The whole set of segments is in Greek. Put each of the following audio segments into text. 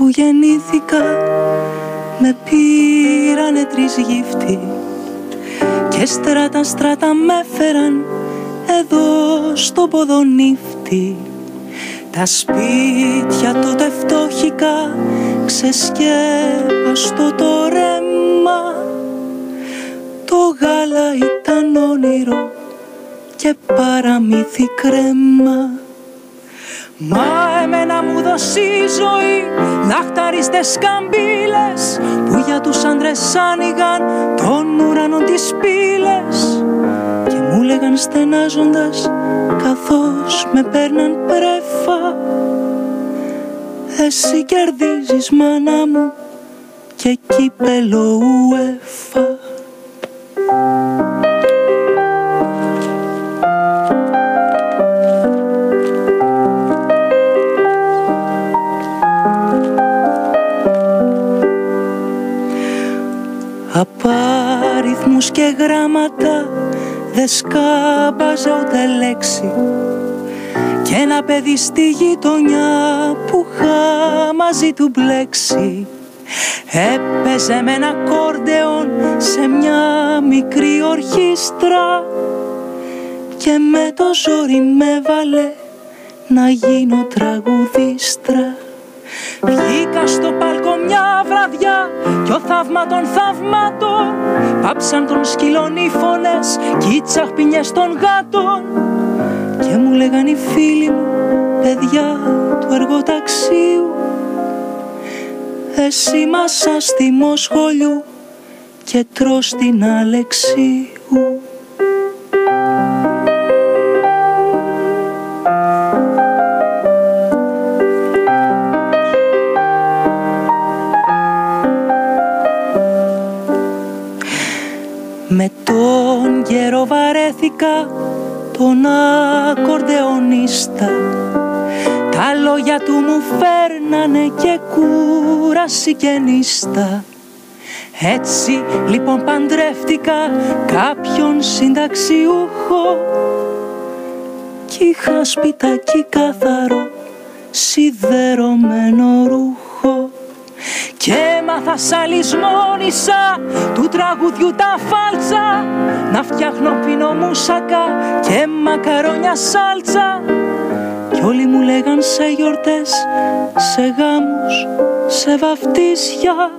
που γεννήθηκα με πήρανε 3 γύφτη και στράτα με έφεραν εδώ στο Ποδονύφτη. Τα σπίτια τότε φτώχικα, ξεσκέπαστο το ρέμα. Το γάλα ήταν όνειρο και παραμύθι κρέμα. Μα εμένα μου δώσει η ζωή λαχταριστές καμπύλες που για τους άντρες άνοιγαν τον ουρανό τις πύλες και μου λέγαν στενάζοντας καθώς με παίρναν πρέφα, εσύ κερδίζεις μάνα μου και κύπελο UEFA. Απάριθμους και γράμματα δε σκάμπαζα ούτε λέξη κι ένα παιδί στη γειτονιά που είχα μαζί του μπλέξει έπαιζε με ένα κόρντεον σε μια μικρή ορχήστρα και με το ζόρι με βάλε να γίνω τραγουδίστρα. Βγήκα στο πάλκο μια βραδιά κι ο θαύμα των θαυμάτων πάψαν των σκύλων οι φωνές κι οι τσαχπινιές των γάτων και μου λέγαν οι φίλοι μου, παιδιά του εργοταξίου, εσύ μασάς θυμοσχολιού και τρως την Αλεξίου. Με τον καιρό βαρέθηκα τον ακορντεονίστα, τα λόγια του μου φέρνανε και κούραση και νύστα. Έτσι λοιπόν παντρεύτηκα κάποιον συνταξιούχο κι είχα σπιτάκι καθαρό σιδερωμένο ρούχο και έμαθα σαλισμόνισα του τραγουδιού τα φάλτσα να φτιάχνω πίνο μουσακά και μακαρόνια σάλτσα κι όλοι μου λέγαν σε γιορτές, σε γάμους, σε βαφτίσια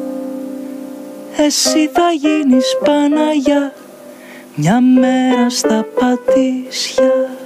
εσύ θα γίνεις Παναγιά μια μέρα στα Πατήσια.